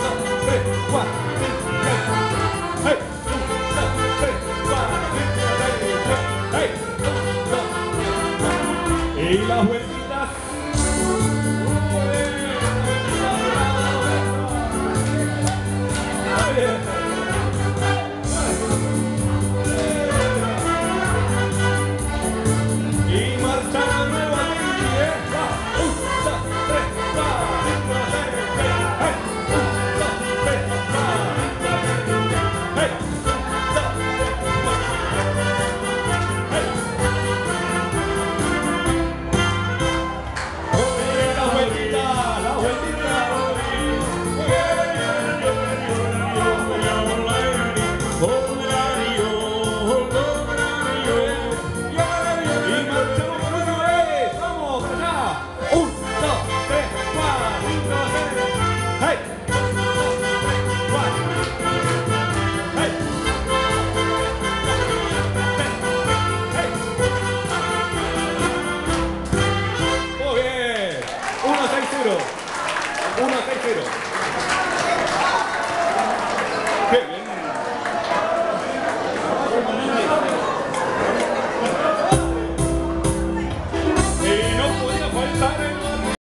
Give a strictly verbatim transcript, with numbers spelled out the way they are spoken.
Y las vueltitas. Y marcha la nueva línea. Un, dos, tres, cuatro, cinco, seis, siete. Un, dos, tres, cuatro, cinco, seis, siete. uno seis cero.